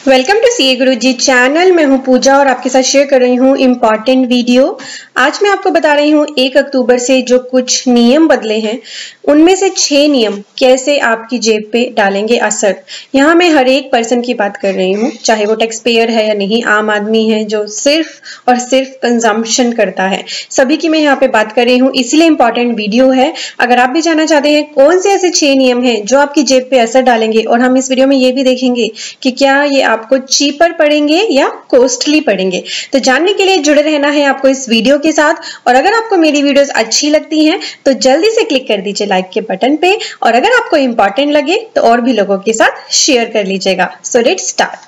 Welcome to CA Guruji channel. मैं हूं पूजा और आपके साथ शेयर कर रही हूं इम्पॉर्टेंट वीडियो। आज मैं आपको बता रही हूं 1 अक्टूबर से जो कुछ नियम बदले हैं उनमें से 6 नियम कैसे आपकी जेब पे डालेंगे असर। यहाँ मैं हर एक पर्सन की बात कर रही हूँ, चाहे वो टैक्स पेयर है या नहीं, आम आदमी है जो सिर्फ और सिर्फ कंजम्पशन करता है, सभी की मैं यहाँ पे बात कर रही हूँ, इसीलिए इम्पॉर्टेंट वीडियो है। अगर आप भी जानना चाहते हैं कौन से ऐसे 6 नियम हैं जो आपकी जेब पे असर डालेंगे, और हम इस वीडियो में ये भी देखेंगे कि क्या ये आपको चीपर पड़ेंगे या कॉस्टली पड़ेंगे, तो जानने के लिए जुड़े रहना है आपको इस वीडियो के साथ। और अगर आपको मेरी वीडियोस अच्छी लगती हैं तो जल्दी से क्लिक कर दीजिए लाइक के बटन पे, और अगर आपको इंपॉर्टेंट लगे तो और भी लोगों के साथ शेयर कर लीजिएगा। So let's start.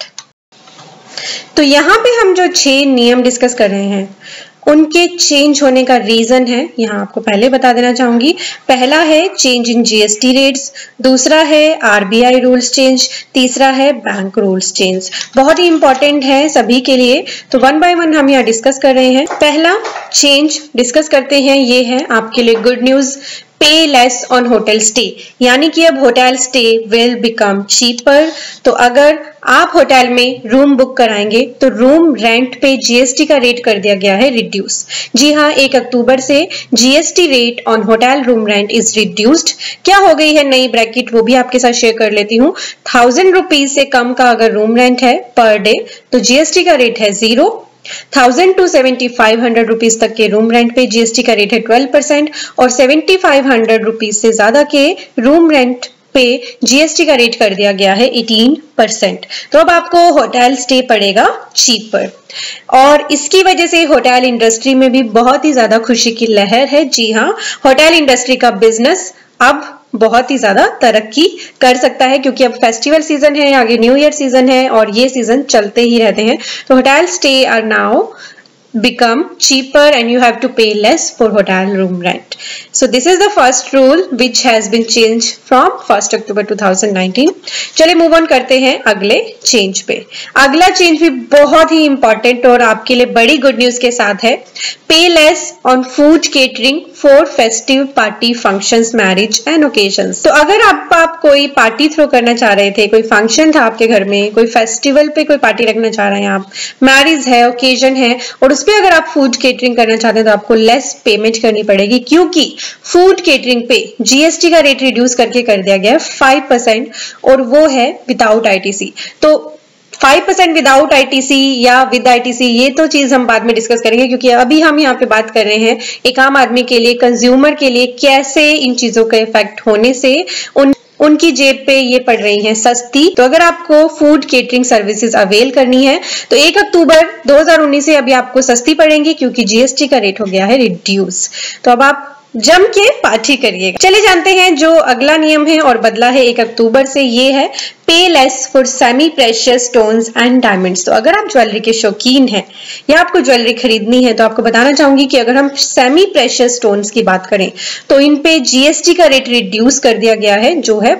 तो यहाँ पे हम जो 6 नियम डिस्कस कर रहे हैं उनके चेंज होने का रीजन है, यहाँ आपको पहले बता देना चाहूंगी। पहला है चेंज इन जीएसटी रेट्स, दूसरा है आरबीआई रूल्स चेंज, तीसरा है बैंक रूल्स चेंज। बहुत ही इंपॉर्टेंट है सभी के लिए, तो वन बाय वन हम यहाँ डिस्कस कर रहे हैं। पहला चेंज डिस्कस करते हैं, ये है आपके लिए good news, pay less on hotel stay, यानी कि अब hotel stay will become cheaper. तो अगर आप होटल में रूम बुक कराएंगे तो रूम रेंट पे जीएसटी का रेट कर दिया गया है रिड्यूस। जी हाँ, 1 अक्टूबर से GST rate on hotel room rent is reduced. क्या हो गई है नई ब्रैकेट, वो भी आपके साथ शेयर कर लेती हूँ। 1000 रुपीज से कम का अगर रूम रेंट है पर डे तो जीएसटी का रेट है 0। 1000 to 7500 रुपीज तक के रूम रेंट पे जीएसटी का रेट है 12%, और 7500 रुपीज से ज्यादा के रूम रेंट पे जीएसटी का रेट कर दिया गया है 18%। तो अब आपको होटल स्टे पड़ेगा चीपर, और इसकी वजह से होटल इंडस्ट्री में भी बहुत ही ज्यादा खुशी की लहर है। जी हाँ, होटल इंडस्ट्री का बिजनेस अब बहुत ही ज्यादा तरक्की कर सकता है, क्योंकि अब फेस्टिवल सीजन है, आगे न्यू ईयर सीजन है और ये सीजन चलते ही रहते हैं। तो hotel stay are now become cheaper and you have to pay less for hotel room rent. So this is the first rule which has been changed from 1st October 2019. चलिए move on करते हैं अगले change पे। अगला change भी बहुत ही important और आपके लिए बड़ी गुड न्यूज के साथ है। Pay less on food catering for festive party functions, marriage and occasions. तो अगर आप कोई पार्टी थ्रो करना चाह रहे थे, कोई फंक्शन था आपके घर में, कोई फेस्टिवल पे कोई पार्टी रखना चाह रहे हैं आप, मैरिज है, ओकेजन है, और उस पे अगर आप फूड केटरिंग करना चाहते हैं तो आपको लेस पेमेंट करनी पड़ेगी, क्योंकि फूड केटरिंग पे जीएसटी का रेट रिड्यूस करके कर दिया गया है 5%, और वो है विदाउट आईटीसी। तो 5% विदाउट आईटीसी या विद आईटीसी, ये तो चीज हम बाद में डिस्कस करेंगे, क्योंकि अभी हम यहाँ पे बात कर रहे हैं एक आम आदमी के लिए, कंज्यूमर के लिए, कैसे इन चीजों का इफेक्ट होने से उनकी जेब पे ये पड़ रही हैं सस्ती। तो अगर आपको फूड केटरिंग सर्विसेज अवेल करनी है तो 1 अक्टूबर 2019 से अभी आपको सस्ती पड़ेंगी, क्योंकि जीएसटी का रेट हो गया है रिड्यूस। तो अब आप जम के पार्टी करिएगा। चले जानते हैं जो अगला नियम है और बदला है 1 अक्टूबर से, ये है pay less for semi precious stones and diamonds. तो अगर आप ज्वेलरी के शौकीन हैं या आपको ज्वेलरी खरीदनी है तो आपको बताना चाहूंगी कि अगर हम सेमी प्रेशियस स्टोन्स की बात करें तो इन पे जीएसटी का रेट रिड्यूस कर दिया गया है, जो है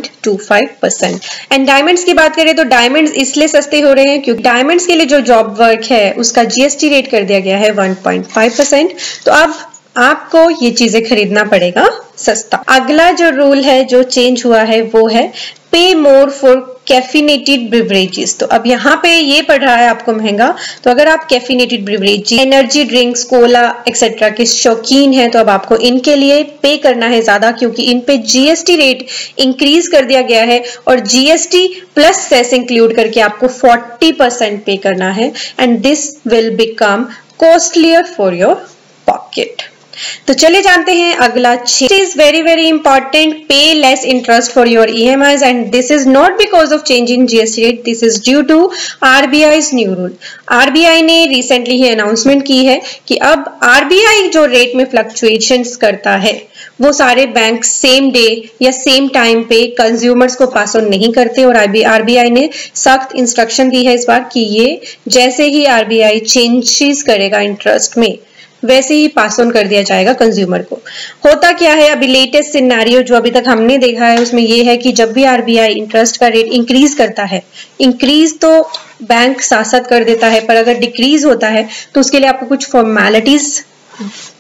0.25%। एंड डायमंड्स की बात करें तो डायमंड्स इसलिए सस्ते हो रहे हैं क्योंकि डायमंड्स के लिए जो जॉब वर्क है उसका जीएसटी रेट कर दिया गया है 1.5%। तो अब आपको ये चीजें खरीदना पड़ेगा सस्ता। अगला जो रूल है जो चेंज हुआ है वो है पे मोर फॉर कैफिनेटेड ब्रिवरेजेस। तो अब यहाँ पे ये पड़ रहा है आपको महंगा, तो अगर आप caffeinated beverages, energy drinks, cola etcetera के शौकीन हैं तो अब आपको इनके लिए पे करना है ज्यादा, क्योंकि इन पे जीएसटी रेट इंक्रीज कर दिया गया है, और जीएसटी प्लस सेस इंक्लूड करके आपको 40% पे करना है, and this will become costlier for your pocket. तो चले जानते हैं अगला change is very very important, pay less interest for your EMIs, and this is not because of change in GST rate, this is due to RBI's new rule. RBI ने recently ही announcement की है कि अब RBI जो rate में fluctuations करता है वो सारे बैंक सेम डे या सेम टाइम पे कंज्यूमर्स को पास ऑन नहीं करते, और आरबीआई ने सख्त इंस्ट्रक्शन दी है इस बार कि ये जैसे ही आरबीआई चेंजेस करेगा इंटरेस्ट में वैसे ही पास ऑन कर दिया जाएगा कंज्यूमर को। होता क्या है, अभी लेटेस्ट सिनेरियो जो अभी तक हमने देखा है उसमें ये है कि जब भी आरबीआई इंटरेस्ट का रेट इंक्रीज करता है, इंक्रीज तो बैंक साथ साथ कर देता है, पर अगर डिक्रीज होता है तो उसके लिए आपको कुछ फॉर्मेलिटीज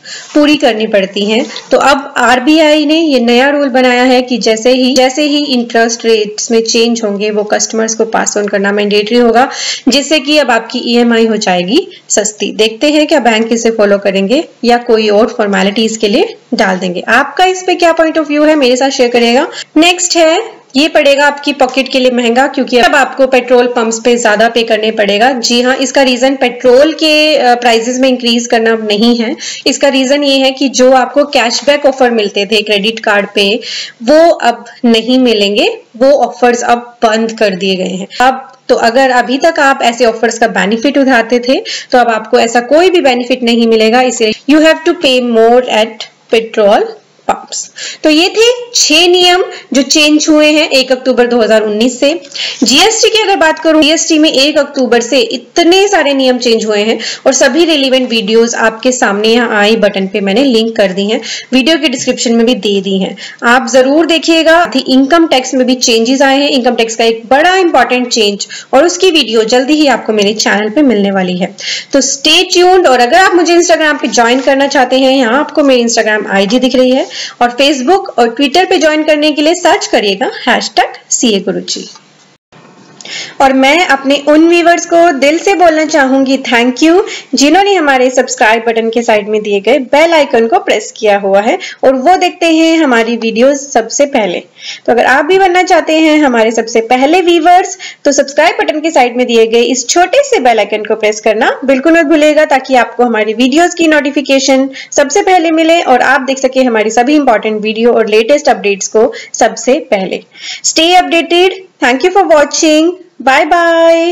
पूरी करनी पड़ती हैं। तो अब आरबीआई ने ये नया रूल बनाया है कि जैसे ही इंटरेस्ट रेट्स में चेंज होंगे वो कस्टमर्स को पास ऑन करना मैंडेटरी होगा, जिससे कि अब आपकी ईएमआई हो जाएगी सस्ती। देखते हैं क्या बैंक इसे फॉलो करेंगे या कोई और फॉर्मेलिटीज के लिए डाल देंगे। आपका इस पे क्या पॉइंट ऑफ व्यू है, मेरे साथ शेयर करिएगा। नेक्स्ट है, ये पड़ेगा आपकी पॉकेट के लिए महंगा, क्योंकि अब आपको पेट्रोल पंप्स पे ज्यादा पे करने पड़ेगा। जी हाँ, इसका रीजन पेट्रोल के प्राइसेस में इंक्रीज करना नहीं है। इसका रीजन ये है कि जो आपको कैशबैक ऑफर मिलते थे क्रेडिट कार्ड पे, वो अब नहीं मिलेंगे। वो ऑफर्स अब बंद कर दिए गए हैं। अब तो अगर अभी तक आप ऐसे ऑफर्स का बेनिफिट उठाते थे, तो अब आपको ऐसा कोई भी बेनिफिट नहीं मिलेगा। इसे यू हैव टू पे मोर एट पेट्रोल पंप्स। तो ये थे 6 नियम जो चेंज हुए हैं 1 अक्टूबर 2019 से। जीएसटी की अगर बात करूं, जीएसटी में 1 अक्टूबर से इतने सारे नियम चेंज हुए हैं और सभी रिलेवेंट वीडियोस आपके सामने यहाँ आई बटन पे मैंने लिंक कर दी हैं, वीडियो के डिस्क्रिप्शन में भी दे दी हैं, आप जरूर देखिएगा। इनकम टैक्स में भी चेंजेस आए हैं, इनकम टैक्स का एक बड़ा इंपॉर्टेंट चेंज, और उसकी वीडियो जल्दी ही आपको मेरे चैनल पे मिलने वाली है। तो स्टे ट्यून्ड। और अगर आप मुझे इंस्टाग्राम पे ज्वाइन करना चाहते हैं, यहाँ आपको मेरी इंस्टाग्राम आईडी दिख रही है, और फेसबुक और ट्विटर पे ज्वाइन करने के लिए सर्च करिएगा #CA और मैं अपने उन व्यूअर्स को दिल से बोलना चाहूंगी थैंक यू, जिन्होंने हमारे सब्सक्राइब बटन के साइड में दिए गए बेल आइकन को प्रेस किया हुआ है और वो देखते हैं हमारी वीडियोस सबसे पहले। तो अगर आप भी बनना चाहते हैं हमारे सबसे पहले व्यूअर्स, तो सब्सक्राइब बटन के साइड में दिए गए इस छोटे से बेल आइकन को प्रेस करना बिल्कुल मत भूलिएगा, ताकि आपको हमारी वीडियोस की नोटिफिकेशन सबसे पहले मिले और आप देख सके हमारी सभी इंपॉर्टेंट वीडियो और लेटेस्ट अपडेट्स को सबसे पहले। Stay updated. Thank you for watching. Bye bye.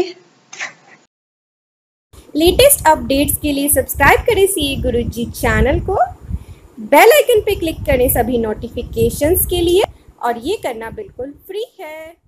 Latest updates के लिए सब्सक्राइब करें सीए गुरुजी चैनल को, बेल आइकन पे क्लिक करें सभी नोटिफिकेशंस के लिए, और ये करना बिल्कुल फ्री है।